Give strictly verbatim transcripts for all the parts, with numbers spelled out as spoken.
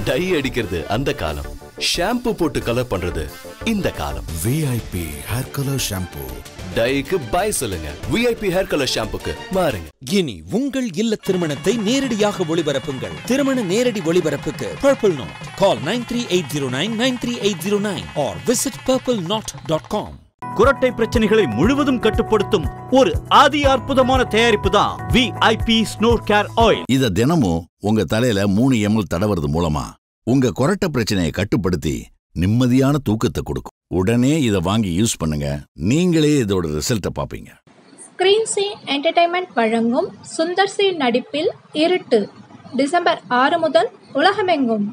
Tie அடிக்கிறது அந்த காலம், ஷாம்பு போட்டு கலர் பண்றது இந்த காலம். VIP hair colour shampoo. டைக்கு பை சொல்லுங்க. விஐபி ஹேர் கலர் ஷாம்புக்கு மாறுங்க. இனி உங்கள் இல்ல திருமணத்தை நேரடியாக ஒளிபரப்புங்கள். திருமண நேரடி ஒளிபரப்புக்கு purple knot call nine three eight zero nine nine three eight zero nine or visit purple knot dot com. குரட்டை பிரச்சனைகளை முழுவதும் கட்டுப்படுத்தும் ஒரு அதி அற்புதமான தயாரிப்பு தான் விஐபி ஸ்னோர் கேர் ஆயில். இத தினமும் உங்க தலையில மூணு எம்எல் தடவுறது மூலமா உங்க குரட்டை பிரச்சனையை கட்டுப்படுத்தி நிம்மதியான தூக்கத்தை கொடுக்கும். உடனே இதை வாங்கி யூஸ் பண்ணுங்க. நீங்களே இதோட ரிசல்ட்டை பாப்பீங்க. ஸ்கிரீன் சி என்டர்டைன்மெண்ட் வழங்கும் சுந்தர் சி நடிப்பில் இருட்டு டிசம்பர் ஆறு முதல் உலகமெங்கும்.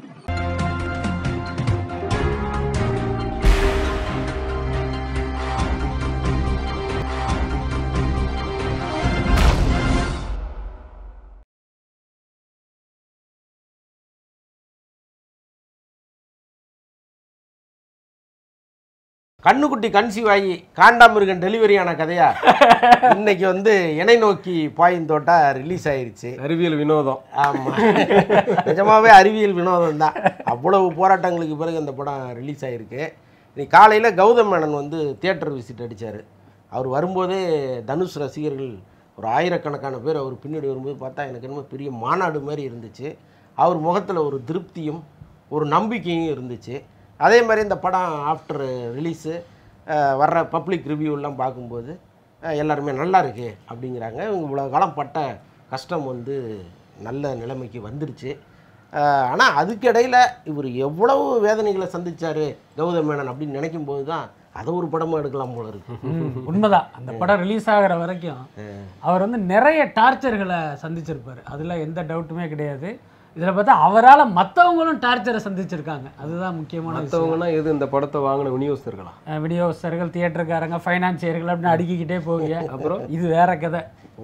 கண்ணுக்குட்டி கன்சீவ் ஆகி காண்டாமிருகன் டெலிவரியான கதையா இன்னைக்கு வந்து இணை நோக்கி பாயும் தோட்டா ரிலீஸ் ஆயிருச்சு. அறிவியல் வினோதம். ஆமாம், நிஜமாவே அறிவியல் வினோதம் தான். அவ்வளவு போராட்டங்களுக்கு பிறகு அந்த படம் ரிலீஸ் ஆகிருக்கு. இன்னைக்கு காலையில் கௌதம் மேனன் வந்து தியேட்டர் விசிட் அடித்தார். அவர் வரும்போதே தனுஷ் ரசிகர்கள் ஒரு ஆயிரக்கணக்கான பேர் அவர் பின்னாடி வரும்போது பார்த்தா எனக்கு என்னமோ பெரிய மாநாடு மாதிரி இருந்துச்சு. அவர் முகத்தில் ஒரு திருப்தியும் ஒரு நம்பிக்கையும் இருந்துச்சு. அதே மாதிரி இந்த படம் ஆஃப்டர் ரிலீஸு வர்ற பப்ளிக் ரிவ்யூலாம் பார்க்கும்போது எல்லாருமே நல்லா இருக்கு அப்படிங்கிறாங்க. இவங்க இவ்வளோ காலம் பட்ட கஷ்டம் வந்து நல்ல நிலைமைக்கு வந்துடுச்சு. ஆனால் அதுக்கிடையில் இவர் எவ்வளவு வேதனைகளை சந்தித்தார் கௌதம் மேனன் அப்படின்னு நினைக்கும் போது தான் அதை ஒரு படமாக எடுக்கலாம் போல இருக்கு. உண்மைதான். அந்த படம் ரிலீஸ் ஆகிற வரைக்கும் அவர் வந்து நிறைய டார்ச்சர்களை சந்திச்சிருப்பார். அதில் எந்த டவுட்டுமே கிடையாது. இதில் பார்த்தா அவரால் மற்றவங்களும் டார்ச்சரை சந்திச்சிருக்காங்க. அதுதான் முக்கியமான. மற்றவங்கன்னா எது? இந்த படத்தை வாங்கின விநியோகஸ்தர்களா? விநியோகஸ்தர்கள், தியேட்டருக்காரங்க, ஃபைனான்சியர்கள் அப்படின்னு அடுக்கிக்கிட்டே போவீங்க. அப்புறம் இது வேற கதை.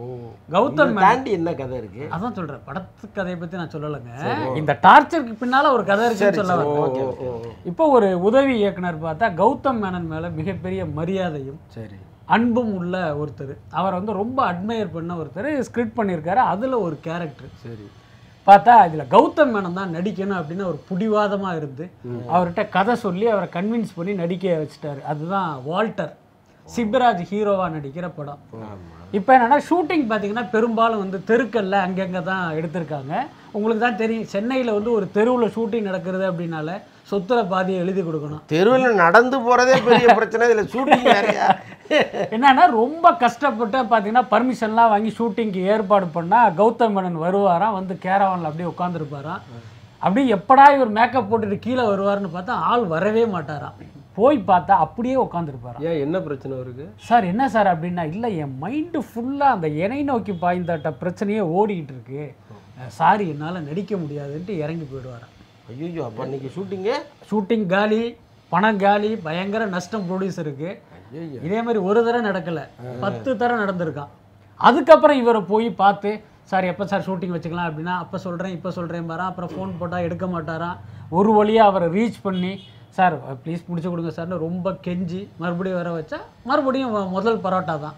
கௌதம் தாண்டி என்ன கதை இருக்கு? அதான் சொல்றேன். படத்து கதையை பற்றி நான் சொல்லலைங்க. இந்த டார்ச்சருக்கு பின்னால ஒரு கதை இருக்குன்னு சொல்ல வரேன். இப்போ ஒரு உதவி இயக்குனர் பார்த்தா கௌதம் மேனன் மேல மிகப்பெரிய மரியாதையும் சரி அன்பும் உள்ள ஒருத்தர். அவரை வந்து ரொம்ப அட்மையர் பண்ண ஒருத்தர் ஸ்கிரிப்ட் பண்ணியிருக்காரு. அதில் ஒரு கேரக்டர் சரி பார்த்தா இதில் கௌதம் மேனன் தான் நடிக்கணும் அப்படின்னு ஒரு பிடிவாதமாக இருந்து அவர்கிட்ட கதை சொல்லி அவரை கன்வின்ஸ் பண்ணி நடிக்க வச்சுட்டாரு. அதுதான் வால்டர். சிவராஜ் ஹீரோவாக நடிக்கிற படம். இப்போ என்னென்னா ஷூட்டிங் பார்த்தீங்கன்னா பெரும்பாலும் வந்து தெருக்கல்ல அங்கங்கே தான் எடுத்திருக்காங்க. உங்களுக்கு தான் தெரியும், சென்னையில் வந்து ஒரு தெருவில் ஷூட்டிங் நடக்கிறது அப்படின்னால சொத்துல பாதியை எழுதி கொடுக்கணும். தெருவில் நடந்து போகிறதே பெரிய பிரச்சனை, இதில் ஷூட்டிங் நிறையா. என்னன்னா ரொம்ப கஷ்டப்பட்டு பார்த்தீங்கன்னா பர்மிஷன்லாம் வாங்கி ஷூட்டிங்க்கு ஏற்பாடு பண்ணால் கௌதம் மேனன் வருவாராம். வந்து கேரவானில் அப்படியே உட்காந்துருப்பாராம். அப்படியே எப்படா இவர் மேக்கப் போட்டுட்டு கீழே வருவார்னு பார்த்தா ஆள் வரவே மாட்டாராம். போய் பார்த்தா அப்படியே உட்காந்துருப்பாராம். ஏன், என்ன பிரச்சனை இருக்கு சார்? என்ன சார் அப்படின்னா, இல்லை என் மைண்டு ஃபுல்லாக அந்த இணை நோக்கி பாய்ந்தாட்ட பிரச்சனையே ஓடிக்கிட்டு இருக்கு, சாரி என்னால் நடிக்க முடியாதுன்ட்டு இறங்கி போயிடுவாராம். ஐயோ, அப்போ அன்றைக்கி ஷூட்டிங்கு ஷூட்டிங் காலி, பணம் காலி, பயங்கர நஷ்டம் ப்ரொடியூசருக்கு. இதே மாதிரி ஒரு தடவை நடக்கலை, பத்து தடவை நடந்திருக்கான். அதுக்கப்புறம் இவரை போய் பார்த்து சார் எப்போ சார் ஷூட்டிங் வச்சுக்கலாம் அப்படின்னா அப்போ சொல்கிறேன் இப்போ சொல்கிறேன் பாரா. அப்புறம் ஃபோன் போட்டால் எடுக்க மாட்டாராம். ஒரு வழியாக அவரை ரீச் பண்ணி சார் ப்ளீஸ் முடிச்சு கொடுங்க சார்னு ரொம்ப கெஞ்சி மறுபடியும் வர வச்சா மறுபடியும் முதல் பரோட்டா தான்.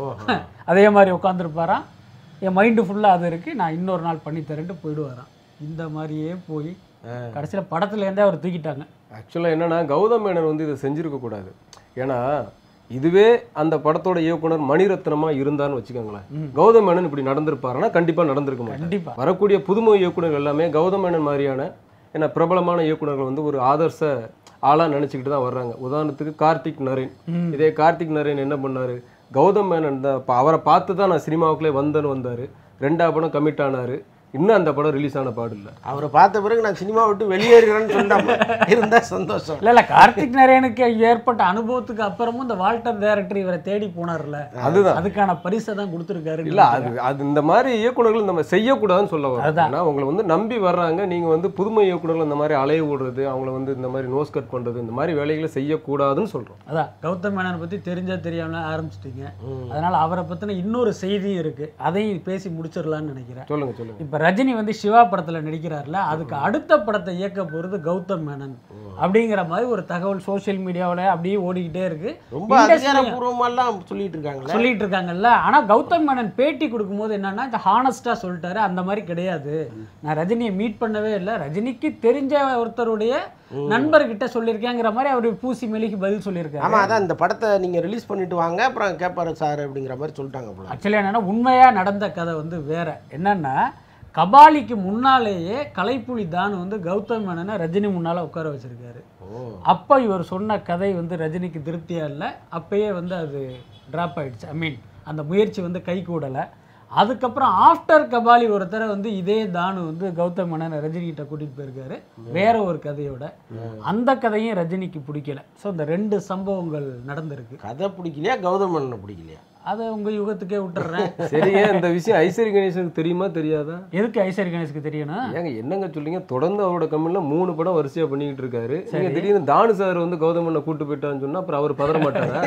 அதே மாதிரி உட்காந்துருப்பாராம். என் மைண்டு ஃபுல்லாக அது இருக்குது, நான் இன்னொரு நாள் பண்ணி தரேன்ட்டு போயிடுவாராம். இந்த மாதிரியே போய் கடைசியில் படத்துலேருந்தே அவர் தூக்கிட்டாங்க. ஆக்சுவலாக என்னென்னா கௌதம் மேனன் வந்து இதை செஞ்சுருக்கக்கூடாது. ஏன்னா இதுவே அந்த படத்தோட இயக்குனர் மணிரத்னமாக இருந்தான்னு வச்சுக்கோங்களேன், கௌதம் மேனன் இப்படி நடந்திருப்பாருன்னா கண்டிப்பாக நடந்திருக்க மாட்டாங்க. கண்டிப்பாக வரக்கூடிய புதுமை இயக்குனர்கள் எல்லாமே கௌதம் மேனன் மாதிரியான ஏன்னா பிரபலமான இயக்குனர்கள் வந்து ஒரு ஆதர்ச ஆளாக நினச்சிக்கிட்டு தான் வர்றாங்க. உதாரணத்துக்கு கார்த்திக் நரேன். இதே கார்த்திக் நரேன் என்ன பண்ணார், கௌதம் மேனன் தான் அவரை பார்த்து தான் நான் சினிமாவுக்குள்ளே வந்தேன்னு வந்தார். ரெண்டாவது படம் கமிட் ஆனார். இன்னும் அந்த படம் ரிலீஸ் ஆன பாடு இல்லை. அவரை பார்த்த பிறகு நான் சினிமா விட்டு வெளியேறுகிறேன்னு சொல்லாம இருந்தால் சந்தோஷம். இல்லை இல்லை கார்த்திக் நரேனுக்கு ஏற்பட்ட அனுபவத்துக்கு அப்புறமும் இந்த வால்டர் டைரக்டர் இவரை தேடி போனார்ல, அதுதான் அதுக்கான பரிசை தான் கொடுத்துருக்காரு. இல்லை அது அது இந்த மாதிரி இயக்குநர்கள் நம்ம செய்யக்கூடாதுன்னு சொல்ல வரோம். ஏன்னா அவங்களை வந்து நம்பி வர்றாங்க. நீங்கள் வந்து புதுமை இயக்குநர்கள் இந்த மாதிரி அலைய விடுறது, அவங்கள வந்து இந்த மாதிரி நோஸ் கட் பண்ணுறது, இந்த மாதிரி வேலைகளை செய்யக்கூடாதுன்னு சொல்கிறோம். அதான் கௌதம் மேனனை பற்றி தெரிஞ்சா தெரியாமல ஆரம்பிச்சிட்டிங்க. அதனால் அவரை பற்றின இன்னொரு செய்தியும் இருக்குது, அதையும் பேசி முடிச்சிடலான்னு நினைக்கிறேன். சொல்லுங்கள் சொல்லுங்கள். இப்போ ரஜினி வந்து சிவா படத்தில் நடிக்கிறார்ல, அதுக்கு அடுத்த படத்தை இயக்க போகிறது கௌதம் மேனன் அப்படிங்கிற மாதிரி ஒரு தகவல் சோஷியல் மீடியாவில் அப்படியே ஓடிக்கிட்டே இருக்கு. ரொம்ப அதிகாரப்பூர்வமாலாம் சொல்லிட்டு இருக்காங்க சொல்லிட்டு இருக்காங்கல்ல. ஆனால் கௌதம் மேனன் பேட்டி கொடுக்கும்போது என்னன்னா இந்த ஹானஸ்டாக சொல்லிட்டாரு, அந்த மாதிரி கிடையாது, நான் ரஜினியை மீட் பண்ணவே இல்லை, ரஜினிக்கு தெரிஞ்ச ஒருத்தருடைய நண்பர்கிட்ட சொல்லியிருக்கேங்கிற மாதிரி அவர் பூசி மெலிக்கு பதில் சொல்லியிருக்காரு. ஆமாம், அதான் இந்த படத்தை நீங்கள் ரிலீஸ் பண்ணிட்டு வாங்க அப்புறம் கேட்பாரு சார் அப்படிங்கிற மாதிரி சொல்லிட்டாங்க போல. ஆக்சுவலி என்னன்னா உண்மையாக நடந்த கதை வந்து வேற. என்னன்னா கபாலிக்கு முன்னாலேயே கலைப்புலி தான் வந்து கௌதம் மேனனை ரஜினி முன்னால் உட்கார வச்சிருக்காரு. அப்போ இவர் சொன்ன கதை வந்து ரஜினிக்கு திருப்தியா இல்லை, அப்பயே வந்து அது ட்ராப் ஆயிடுச்சு. ஐ மீன் அந்த முயற்சி வந்து கை கூடலை. அதுக்கப்புறம் ஆஃப்டர் கபாலி ஒருத்தரை வந்து இதே தானு வந்து கௌதம் மேனன் ரஜினிகிட்ட கூட்டிகிட்டு போயிருக்காரு வேற ஒரு கதையோட. அந்த கதையும் ரஜினிக்கு பிடிக்கல. ஸோ இந்த ரெண்டு சம்பவங்கள் நடந்திருக்கு. கதை பிடிக்கலையா கௌதம் மேனனை பிடிக்கலையா? அதை உங்கள் யுகத்துக்கே விட்டுறேன். சரியே, இந்த விஷயம் ஐஸ்வரி கணேசனுக்கு தெரியுமா தெரியாதா? எதுக்கு ஐஸ்வரி கணேசுக்கு தெரியணும்? ஏங்க என்னங்க சொல்றீங்க? தொடர்ந்து அவரோட கம்பெனில மூணு படம் வரிசையா பண்ணிக்கிட்டு இருக்காரு. நீங்க திடீர்னு தானு சார் வந்து கௌதம் மேனனை கூட்டு போயிட்டான்னு சொன்னா அப்புறம் அவர் பதற மாட்டாரா?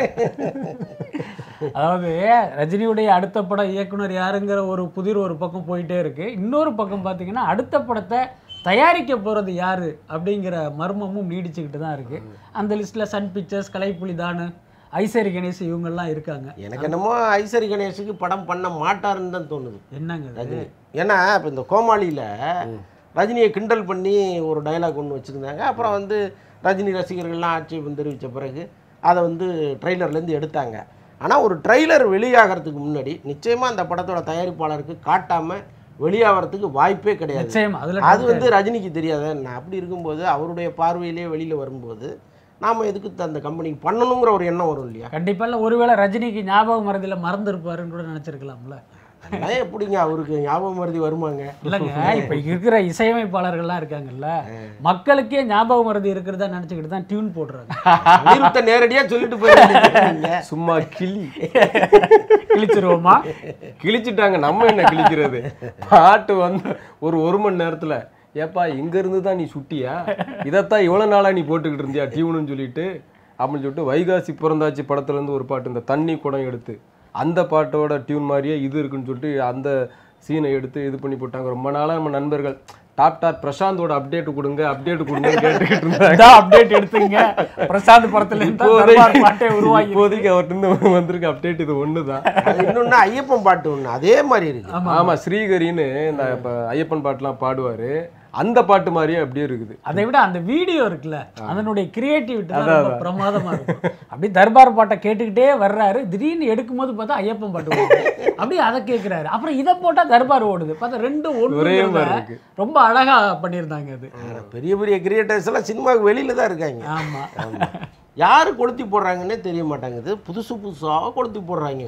அதாவது ரஜினியுடைய அடுத்த படம் இயக்குனர் யாருங்கிற ஒரு புதிர் ஒரு பக்கம் போயிட்டே இருக்கு. இன்னொரு பக்கம் பார்த்தீங்கன்னா அடுத்த படத்தை தயாரிக்க போகிறது யாரு அப்படிங்கிற மர்மமும் நீடிச்சுக்கிட்டு தான் இருக்கு. அந்த லிஸ்ட்டில் சன் பிக்சர்ஸ், கலைப்புலி தானு, ஐஸ்வரி கணேஷ் இவங்கெல்லாம் இருக்காங்க. எனக்கு என்னமோ ஐஸ்வரி கணேஷுக்கு படம் பண்ண மாட்டாருன்னு தான் தோணுது. என்னங்க ரஜினி ஏன்னா இப்போ இந்த கோமாளியில் ரஜினியை கிண்டல் பண்ணி ஒரு டைலாக் ஒன்று வச்சுருந்தாங்க. அப்புறம் வந்து ரஜினி ரசிகர்கள்லாம் ஆட்சேபம் தெரிவித்த பிறகு அதை வந்து ட்ரெய்லர்லேருந்து எடுத்தாங்க. ஆனால் ஒரு ட்ரெய்லர் வெளியாகிறதுக்கு முன்னாடி நிச்சயமாக அந்த படத்தோட தயாரிப்பாளருக்கு காட்டாமல் வெளியாகிறதுக்கு வாய்ப்பே கிடையாது. அது வந்து ரஜினிக்கு தெரியாத. நான் அப்படி இருக்கும்போது அவருடைய பார்வையிலே வெளியில் வரும்போது நாம் எதுக்கு அந்த கம்பெனிக்கு பண்ணணுங்கிற ஒரு எண்ணம் வரும் இல்லையா? கண்டிப்பாக இல்லை. ஒருவேளை ரஜினிக்கு ஞாபகம் மறதியில் மறந்துருப்பாருன்னு கூட நினச்சிருக்கலாம்ல. அதெல்லாம் எப்படிங்க அவருக்கு ஞாபகம் மறதி வருமாங்க? இல்லைங்க, இப்போ இருக்கிற இசையமைப்பாளர்கள்லாம் இருக்காங்கல்ல, மக்களுக்கே ஞாபகம் மறதி இருக்கிறதா நினச்சிக்கிட்டு தான் டியூன் போடுறாங்க. அனிருத்தை நேரடியாக சொல்லிட்டு போயிருக்காங்க. சும்மா கிளி கிழிச்சிருவோமா? கிழிச்சிட்டாங்க, நம்ம என்ன கிழிக்கிறது? பாட்டு வந்து ஒரு ஒரு மணி நேரத்தில் ஏப்பா இங்கேருந்து தான் நீ சுட்டியா, இதைத்தான் இவ்வளோ நாளாக நீ போட்டுக்கிட்டு இருந்தியா டியூனுன்னு சொல்லிட்டு அப்படின்னு சொல்லிட்டு வைகாசி பிறந்தாச்சு படத்துலேருந்து ஒரு பாட்டு இந்த தண்ணி குடம் எடுத்து அந்த பாட்டோட டியூன் மாதிரியே இது இருக்குன்னு சொல்லிட்டு அந்த சீனை எடுத்து இது பண்ணி போட்டாங்க. ரொம்ப நாளாக நம்ம நண்பர்கள் டாப் டாப் பிரசாந்தோட அப்டேட் கொடுங்க அப்டேட் கொடுங்க கேட்டுக்கிட்டு இருந்தாங்க. அப்டேட் எடுத்துங்க பிரசாந்த் படத்துல இப்போதைக்கு அவர்கிட்ட வந்திருக்க அப்டேட் இது ஒன்று தான். இன்னொன்று ஐயப்பன் பாட்டு ஒன்று அதே மாதிரி இருக்கு. ஆமாம், ஸ்ரீகரின்னு இந்த இப்போ ஐயப்பன் பாட்டுலாம் பாடுவார், அந்த பாட்டு மாதிரியே அப்படியே இருக்குது. அதை விட அந்த வீடியோ இருக்குல்ல, அதனுடைய கிரியேட்டிவிட்டி தான் பிரமாதமா இருக்கும். அப்படி தர்பார் பாட்டை கேட்டுக்கிட்டே வர்றாரு, திடீர்னு எடுக்கும் போது பார்த்தா ஐயப்பன் பாட்டு அப்படி அதை கேட்கிறாரு, அப்புறம் இதை போட்டா தர்பார் ஓடுது. பார்த்தா ரெண்டு ஒரே மாதிரி ரொம்ப அழகா பண்ணியிருந்தாங்க. அது பெரிய பெரிய கிரியேட்டர்ஸ் எல்லாம் சினிமாவுக்கு வெளியில தான் இருக்காங்க. ஆமா, யாரு கொளுத்தி போடுறாங்கன்னே தெரிய மாட்டாங்குது, புதுசு புதுசாக கொளுத்தி போடுறாங்க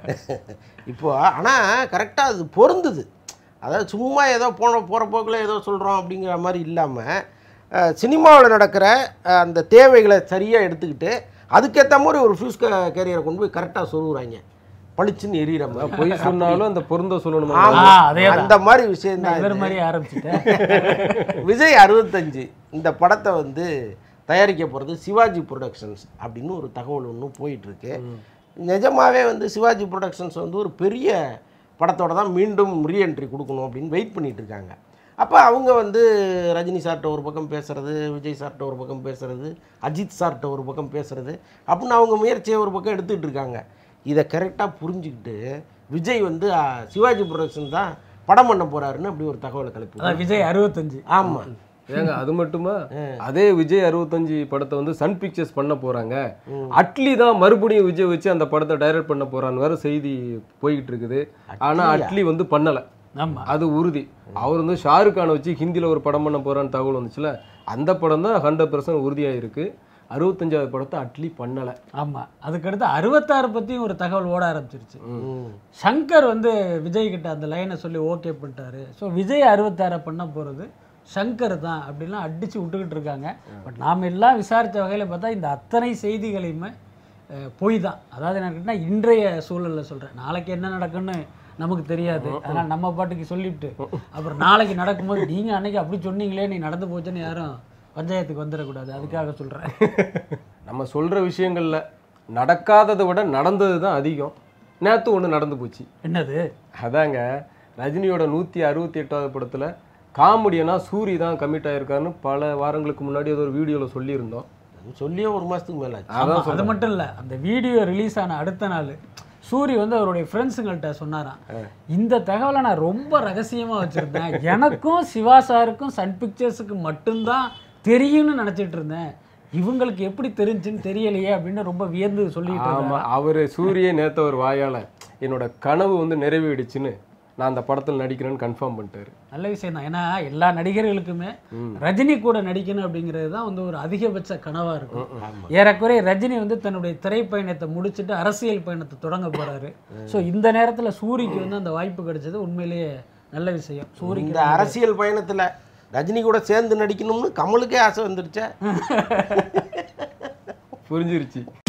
இப்போ. ஆனால் கரெக்டாக அது பொருந்துது. அதாவது சும்மா ஏதோ போன போகிற போக்கில் ஏதோ சொல்கிறோம் அப்படிங்கிற மாதிரி இல்லாமல் சினிமாவில் நடக்கிற அந்த தேவைகளை சரியாக எடுத்துக்கிட்டு அதுக்கேற்ற மாதிரி ஒரு ஃபியூஸ் கேரியரை கொண்டு போய் கரெக்டாக சொல்லுறாங்க. பளிச்சுன்னு எரியிற மாதிரி பொய் சொன்னாலும் அந்த பொருந்த சொல்லணும். அந்த மாதிரி விஷயம் தான் மாதிரி ஆரம்பிச்சுட்டேன். விஜய் அறுபத்தஞ்சு இந்த படத்தை வந்து தயாரிக்க போகிறது சிவாஜி ப்ரொடக்ஷன்ஸ் அப்படின்னு ஒரு தகவல் ஒன்று போயிட்டுருக்கு. நிஜமாகவே வந்து சிவாஜி ப்ரொடக்ஷன்ஸ் வந்து ஒரு பெரிய படத்தோட தான் மீண்டும் ரீஎன்ட்ரி கொடுக்கணும் அப்படின்னு வெயிட் பண்ணிகிட்டு இருக்காங்க. அப்போ அவங்க வந்து ரஜினி சார்கிட்ட ஒரு பக்கம் பேசுகிறது, விஜய் சார்கிட்ட ஒரு பக்கம் பேசுகிறது, அஜித் சார்கிட்ட ஒரு பக்கம் பேசுகிறது அப்படின்னு அவங்க முயற்சியை ஒரு பக்கம் எடுத்துக்கிட்டு இருக்காங்க. இதை கரெக்டாக புரிஞ்சுக்கிட்டு விஜய் வந்து சிவாஜி ப்ரொடக்ஷன் தான் படம் பண்ண போகிறாருன்னு அப்படி ஒரு தகவலை கிளப்பி விஜய் அறுபத்தஞ்சு. ஆமாம், ஏங்க அது மட்டுமா, அதே விஜய் அறுபத்தஞ்சு படத்தை வந்து சன் பிக்சர்ஸ் பண்ண போறாங்க, அட்லி தான் மறுபடியும் விஜய் வச்சு அந்த படத்தை டைரக்ட் பண்ண போறான்னு வேற செய்தி போய்கிட்டு இருக்குது. ஆனா அட்லி வந்து பண்ணல, அது உறுதி. அவர் வந்து ஷாருக் கானை வச்சு ஹிந்தியில ஒரு படம் பண்ண போறான்னு தகவல் வந்துச்சுல, அந்த படம் தான் ஹண்ட்ரட் பர்சன்ட் உறுதியாயிருக்கு. அறுபத்தஞ்சாவது படத்தை அட்லி பண்ணலை. ஆமாம், அதுக்கடுத்து அறுபத்தாறு பற்றியும் ஒரு தகவல் ஓட ஆரம்பிச்சிருச்சு. சங்கர் வந்து விஜய் கிட்ட அந்த லைனை சொல்லி ஓகே பண்ணிட்டாரு. ஸோ விஜய் அறுபத்தாறை பண்ண போகிறது சங்கர் தான் அப்படின்லாம் அடித்து விட்டுக்கிட்டு இருக்காங்க. பட் நாம் எல்லாம் விசாரித்த வகையில் பார்த்தா இந்த அத்தனை செய்திகளையுமே பொய் தான். அதாவது என்ன கேட்டால் இன்றைய சூழலில் சொல்கிறேன், நாளைக்கு என்ன நடக்குன்னு நமக்கு தெரியாது. அதனால் நம்ம பாட்டுக்கு சொல்லிவிட்டு அப்புறம் நாளைக்கு நடக்கும்போது நீங்கள் அன்றைக்கி அப்படி சொன்னீங்களே நீ நடந்து போச்சுன்னு யாரும் பஞ்சாயத்துக்கு வந்துடக்கூடாது. அதுக்காக சொல்கிறேன். நம்ம சொல்கிற விஷயங்களில் நடக்காததை விட நடந்தது தான் அதிகம். நேற்று ஒன்று நடந்து போச்சு. என்னது? அதாங்க ரஜினியோட நூற்றி அறுபத்தி எட்டாவது படத்தில் காமெடியனா சூரி தான் கமிட் ஆயிருக்காருன்னு பல வாரங்களுக்கு முன்னாடி அது ஒரு வீடியோவில் சொல்லியிருந்தோம். சொல்லியே ஒரு மாதத்துக்கு மேலே ஆமா, அது மட்டும் இல்லை, அந்த வீடியோ ரிலீஸ் ஆன அடுத்த நாள் சூரி வந்து அவருடைய ஃப்ரெண்ட்ஸுங்கள்ட்ட சொன்னாராம், இந்த தகவலை நான் ரொம்ப ரகசியமாக வச்சுருந்தேன், எனக்கும் சிவா சாருக்கும் சன் பிக்சர்ஸுக்கு மட்டும்தான் தெரியும்னு நினச்சிட்டு இருந்தேன், இவங்களுக்கு எப்படி தெரிஞ்சுன்னு தெரியலையே அப்படின்னு ரொம்ப வியந்து சொல்லிட்டு. ஆமாம், அவர் சூரிய நேற்ற ஒரு வாயால் என்னோட கனவு வந்து நிறைவேறிடுச்சுன்னு நான் அந்த படத்தில் நடிக்கிறேன்னு கன்ஃபார்ம் பண்ணிட்டாரு. நல்ல விஷயம் தான். ஏன்னா எல்லா நடிகர்களுக்குமே ரஜினி கூட நடிக்கணும் அப்படிங்கிறது தான் வந்து ஒரு அதிகபட்ச கனவாக இருக்கும். ஏறக்குறைய ரஜினி வந்து தன்னுடைய திரைப்பயணத்தை முடிச்சுட்டு அரசியல் பயணத்தை தொடங்க போறாரு. ஸோ இந்த நேரத்தில் சூரிக்கு வந்து அந்த வாய்ப்பு கிடைச்சது உண்மையிலேயே நல்ல விஷயம். சூரிக்கு இந்த அரசியல் பயணத்தில் ரஜினி கூட சேர்ந்து நடிக்கணும்னு கமலுக்கே ஆசை வந்துருச்சே. புரிஞ்சிருச்சு.